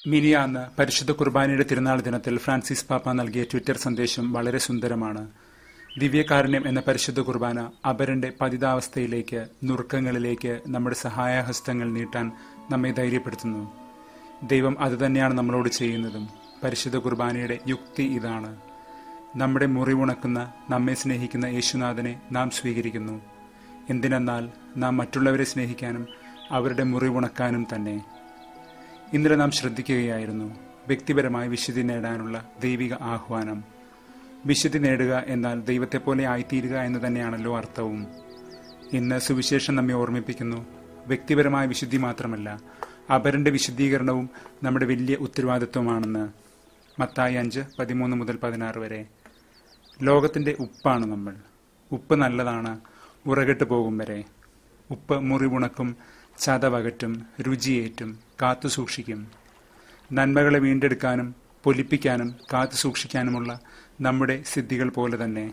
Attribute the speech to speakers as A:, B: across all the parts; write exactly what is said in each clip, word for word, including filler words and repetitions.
A: മിനിയാന്ന് പരിശുദ്ധ കുർബാനയുടെ തിരുനാൾ ദിനത്തിൽ ഫ്രാൻസിസ് പാപ്പ നൽകിയ ട്വിറ്റർ സന്ദേശം വളരെ സുന്ദരമാണ്. ദിവ്യകാരുണ്യം എന്ന പരിശുദ്ധ കുർബാന അപരന്റെ പതിതാവസ്ഥയിലേക്ക്, നുറുക്കങ്ങളിലേക്ക് നമ്മുടെ സഹായഹസ്തങ്ങൾ നീട്ടാൻ നമ്മെ ധൈര്യപ്പെടുത്തുന്നു. ദൈവം അതുതന്നെയാണ് നമ്മളോട് ചെയ്യുന്നതും. പരിശുദ്ധ കുർബാനയുടെ യുക്തി ഇതാണ്. നമ്മുടെ മുറിവുണക്കുന്ന, നമ്മെ സ്നേഹിക്കുന്ന യേശുനാഥനെ നാം സ്വീകരിക്കുന്നു. എന്തിനെന്നാൽ നാം മറ്റുള്ളവരെ സ്നേഹിക്കാനും അവരുടെ മുറിവുണക്കാനും തന്നെ. ഇന്നലെ നാം ശ്രദ്ധിക്കുകയായിരുന്നു വ്യക്തിപരമായി വിശുദ്ധി നേടാനുള്ള ദൈവിക ആഹ്വാനം. വിശുദ്ധി നേടുക എന്നാൽ ദൈവത്തെപ്പോലെ ആയിത്തീരുക എന്ന് തന്നെയാണല്ലോ അർത്ഥവും. ഇന്ന് സുവിശേഷം നമ്മെ ഓർമ്മിപ്പിക്കുന്നു, വ്യക്തിപരമായ വിശുദ്ധി മാത്രമല്ല, അപരന്റെ വിശുദ്ധീകരണവും നമ്മുടെ വലിയ ഉത്തരവാദിത്വമാണെന്ന്. മത്തായി അഞ്ച് പതിമൂന്ന് മുതൽ പതിനാറ് വരെ. ലോകത്തിന്റെ ഉപ്പാണ് നമ്മൾ. ഉപ്പ് നല്ലതാണ് ഉറകെട്ട് പോകും വരെ. ഉപ്പ് മുറിവുണക്കും, ചതവകറ്റും, രുചിയേറ്റും, കാത്തു സൂക്ഷിക്കും. നന്മകളെ വീണ്ടെടുക്കാനും പൊലിപ്പിക്കാനും കാത്തു സൂക്ഷിക്കാനുമുള്ള നമ്മുടെ സിദ്ധികൾ പോലെ തന്നെ.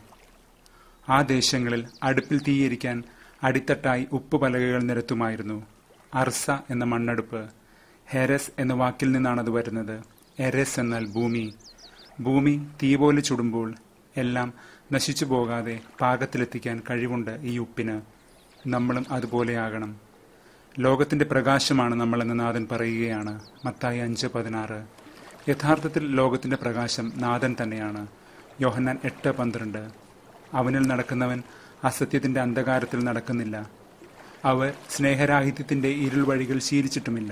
A: ആ ദേശങ്ങളിൽ അടുപ്പിൽ തീയിരിക്കാൻ അടിത്തട്ടായി ഉപ്പ് പലകകൾ നിരത്തുമായിരുന്നു. അർസ എന്ന മണ്ണടുപ്പ്. ഹെരസ് എന്ന വാക്കിൽ നിന്നാണത് വരുന്നത്. എരസ് എന്നാൽ ഭൂമി. ഭൂമി തീ പോലെ ചുടുമ്പോൾ എല്ലാം നശിച്ചു പോകാതെ പാകത്തിലെത്തിക്കാൻ കഴിവുണ്ട് ഈ ഉപ്പിന്. നമ്മളും അതുപോലെയാകണം. ലോകത്തിന്റെ പ്രകാശമാണ് നമ്മളെന്ന് നാഥൻ പറയുകയാണ്. മത്തായി അഞ്ച് പതിനാറ്. യഥാർത്ഥത്തിൽ ലോകത്തിന്റെ പ്രകാശം നാഥൻ തന്നെയാണ്. യോഹന്നാൻ എട്ട് പന്ത്രണ്ട്. അവനിൽ നടക്കുന്നവൻ അസത്യത്തിന്റെ അന്ധകാരത്തിൽ നടക്കുന്നില്ല. അവർ സ്നേഹരാഹിത്യത്തിന്റെ ഇരുൾ വഴികൾ ശീലിച്ചിട്ടുമില്ല.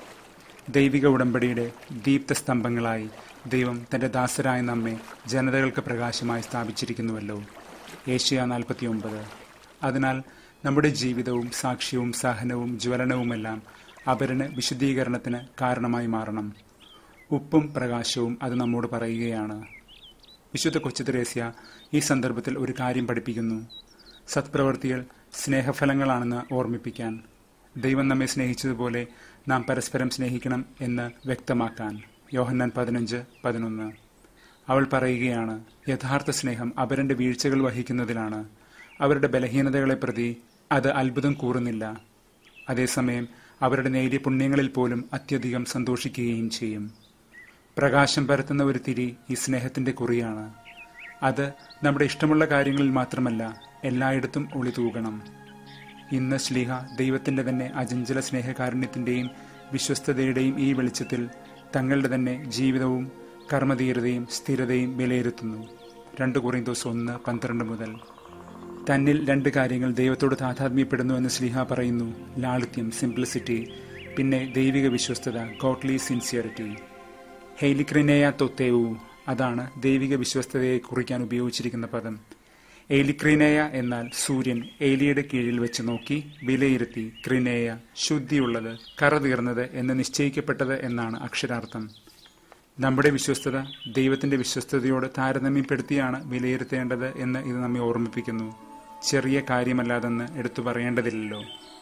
A: ദൈവിക ഉടമ്പടിയുടെ ദീപ്തസ്തംഭങ്ങളായി ദൈവം തന്റെ ദാസരായ നമ്മെ ജനതകൾക്ക് പ്രകാശമായി സ്ഥാപിച്ചിരിക്കുന്നുവല്ലോ. ഏഷ്യ നാൽപ്പത്തി ഒമ്പത്. അതിനാൽ നമ്മുടെ ജീവിതവും സാക്ഷ്യവും സഹനവും ജ്വലനവുമെല്ലാം അപരന് വിശുദ്ധീകരണത്തിന് കാരണമായി മാറണം. ഉപ്പും പ്രകാശവും അത് നമ്മോട് പറയുകയാണ്. വിശുദ്ധ കൊച്ചുത്രേസ്യ ഈ സന്ദർഭത്തിൽ ഒരു കാര്യം പഠിപ്പിക്കുന്നു. സത്പ്രവൃത്തികൾ സ്നേഹഫലങ്ങളാണെന്ന് ഓർമ്മിപ്പിക്കാൻ. ദൈവം നമ്മെ സ്നേഹിച്ചതുപോലെ നാം പരസ്പരം സ്നേഹിക്കണം എന്ന് വ്യക്തമാക്കാൻ. യോഹന്നാൻ പതിനഞ്ച് പതിനൊന്ന്. അവൾ പറയുകയാണ്, യഥാർത്ഥ സ്നേഹം അപരന്റെ വീഴ്ചകൾ വഹിക്കുന്നതിലാണ്. അവരുടെ ബലഹീനതകളെ പ്രതി അത് അത്ഭുതം കൂറുന്നില്ല. അതേസമയം അവരുടെ നേരിയ പുണ്യങ്ങളിൽ പോലും അത്യധികം സന്തോഷിക്കുകയും ചെയ്യും. പ്രകാശം പരത്തുന്ന ഒരു തിരി ഈ സ്നേഹത്തിന്റെ കുറിയാണ്. അത് നമ്മുടെ ഇഷ്ടമുള്ള കാര്യങ്ങളിൽ മാത്രമല്ല, എല്ലായിടത്തും ഒളിതൂകണം. ഇന്ന് ശ്ലീഹ ദൈവത്തിന്റെ തന്നെ അചഞ്ചല സ്നേഹകാരുണ്യത്തിന്റെയും വിശ്വസ്തതയുടെയും ഈ വെളിച്ചത്തിൽ തങ്ങളുടെ തന്നെ ജീവിതവും കർമ്മധീരതയും സ്ഥിരതയും വിലയിരുത്തുന്നു. രണ്ട് കൊറിന്തോസ് ഒന്ന് പന്ത്രണ്ട് മുതൽ. തന്നിൽ രണ്ട് കാര്യങ്ങൾ ദൈവത്തോട് താതാത്മ്യപ്പെടുന്നു എന്ന് ശ്ലീഹ പറയുന്നു. ലാളിത്യം, സിംപ്ലിസിറ്റി, പിന്നെ ദൈവിക വിശ്വസ്തത, ഗോഡ്ലി സിൻസിയറിറ്റി. ഹെയ്ലിക്രിനേയ തൊത്തേവു, അതാണ് ദൈവിക വിശ്വസ്തതയെ കുറിക്കാൻ ഉപയോഗിച്ചിരിക്കുന്ന പദം. എലിക്രിനേയ എന്നാൽ സൂര്യൻ ഏലിയുടെ കീഴിൽ വെച്ച് നോക്കി വിലയിരുത്തി, ക്രിനേയ ശുദ്ധിയുള്ളത്, കറതീർന്നത് എന്ന് നിശ്ചയിക്കപ്പെട്ടത് എന്നാണ് അക്ഷരാർത്ഥം. നമ്മുടെ വിശ്വസ്തത ദൈവത്തിന്റെ വിശ്വസ്തതയോട് താരതമ്യപ്പെടുത്തിയാണ് വിലയിരുത്തേണ്ടത് എന്ന് ഇത് നമ്മെ ഓർമ്മിപ്പിക്കുന്നു. ചെറിയ കാര്യമല്ലാതെന്ന് എടുത്തു പറയേണ്ടതില്ലല്ലോ.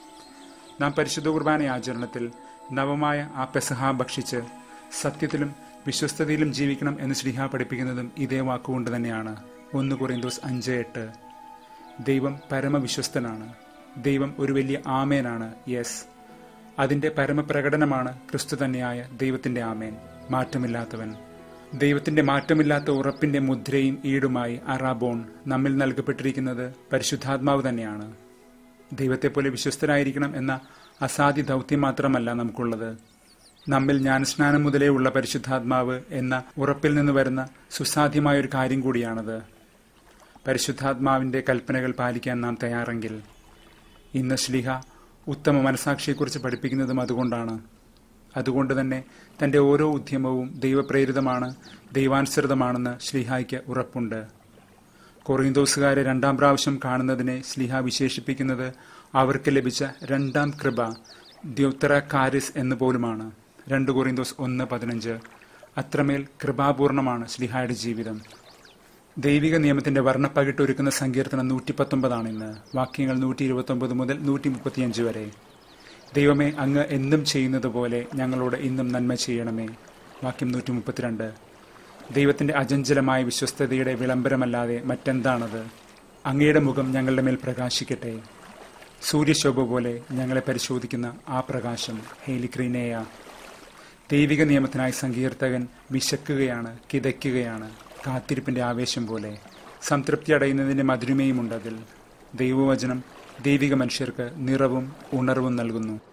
A: നാം പരിശുദ്ധ കുർബാന ആചരണത്തിൽ നവമായ ആ പെസഹ ഭക്ഷിച്ച് സത്യത്തിലും വിശ്വസ്തതയിലും ജീവിക്കണം എന്ന് ശ്ലീഹ പഠിപ്പിക്കുന്നതും ഇതേ വാക്കുകൊണ്ട് തന്നെയാണ്. ഒന്ന് കൊറിന്തോസ് അഞ്ച് എട്ട്. ദൈവം പരമവിശ്വസ്തനാണ്. ദൈവം ഒരു വലിയ ആമേനാണ്. യെസ്, അതിന്റെ പരമപ്രകടനമാണ് ക്രിസ്തു തന്നെയായ ദൈവത്തിന്റെ ആമേൻ, മാറ്റമില്ലാത്തവൻ. ദൈവത്തിന്റെ മാറ്റമില്ലാത്ത ഉറപ്പിന്റെ മുദ്രയും ഈടുമായി അറാബോൺ നമ്മിൽ നൽകപ്പെട്ടിരിക്കുന്നത് പരിശുദ്ധാത്മാവ് തന്നെയാണ്. ദൈവത്തെപ്പോലെ വിശ്വസ്തരായിരിക്കണം എന്ന അസാധ്യ ദൗത്യം മാത്രമല്ല നമുക്കുള്ളത്. നമ്മിൽ ജ്ഞാനസ്നാനം മുതലേ ഉള്ള പരിശുദ്ധാത്മാവ് എന്ന ഉറപ്പിൽ നിന്ന് വരുന്ന സുസാധ്യമായൊരു കാര്യം കൂടിയാണത്. പരിശുദ്ധാത്മാവിന്റെ കൽപ്പനകൾ പാലിക്കാൻ നാം തയ്യാറെങ്കിൽ. ഇന്ന് ശ്ലീഹ ഉത്തമ മനസാക്ഷിയെക്കുറിച്ച് പഠിപ്പിക്കുന്നതും അതുകൊണ്ടാണ്. അതുകൊണ്ട് തന്നെ തന്റെ ഓരോ ഉദ്യമവും ദൈവപ്രേരിതമാണ്, ദൈവാനുസൃതമാണെന്ന് ശ്ലീഹായ്ക്ക് ഉറപ്പുണ്ട്. കൊറിന്തോസുകാരെ രണ്ടാം പ്രാവശ്യം കാണുന്നതിനെ ശ്ലീഹ വിശേഷിപ്പിക്കുന്നത് അവർക്ക് ലഭിച്ച രണ്ടാം കൃപ, ദ്യോത്തറ കാരിസ് എന്ന് പോലുമാണ്. രണ്ട് കൊറിന്തോസ് ഒന്ന് പതിനഞ്ച്. അത്രമേൽ കൃപാപൂർണമാണ് ശ്ലീഹായുടെ ജീവിതം. ദൈവിക നിയമത്തിന്റെ വർണ്ണപ്പകിട്ടൊരുക്കുന്ന സങ്കീർത്തനം നൂറ്റി പത്തൊമ്പതാണ് ഇന്ന്. വാക്യങ്ങൾ നൂറ്റി ഇരുപത്തി ഒമ്പത് മുതൽ നൂറ്റി മുപ്പത്തിയഞ്ച് വരെ. ദൈവമേ, അങ്ങ് എന്നും ചെയ്യുന്നത് പോലെ ഞങ്ങളോട് ഇന്നും നന്മ ചെയ്യണമേ. വാക്യം നൂറ്റി മുപ്പത്തിരണ്ട്. ദൈവത്തിന്റെ അചഞ്ചലമായ വിശ്വസ്തതയുടെ വിളംബരമല്ലാതെ മറ്റെന്താണത്? അങ്ങയുടെ മുഖം ഞങ്ങളുടെ മേൽ പ്രകാശിക്കട്ടെ. സൂര്യശോഭ പോലെ ഞങ്ങളെ പരിശോധിക്കുന്ന ആ പ്രകാശം, ഹെയ്ലിക്രീനേയ. ദൈവിക നിയമത്തിനായി സങ്കീർത്തകൻ വിശക്കുകയാണ്, കിതയ്ക്കുകയാണ്, കാത്തിരിപ്പിന്റെ ആവേശം പോലെ. സംതൃപ്തി അടയുന്നതിന്റെ മധുരമയുമുണ്ടതിൽ. ദൈവവചനം ദൈവിക മനുഷ്യർക്ക് നിറവും ഉണർവും നൽകുന്നു.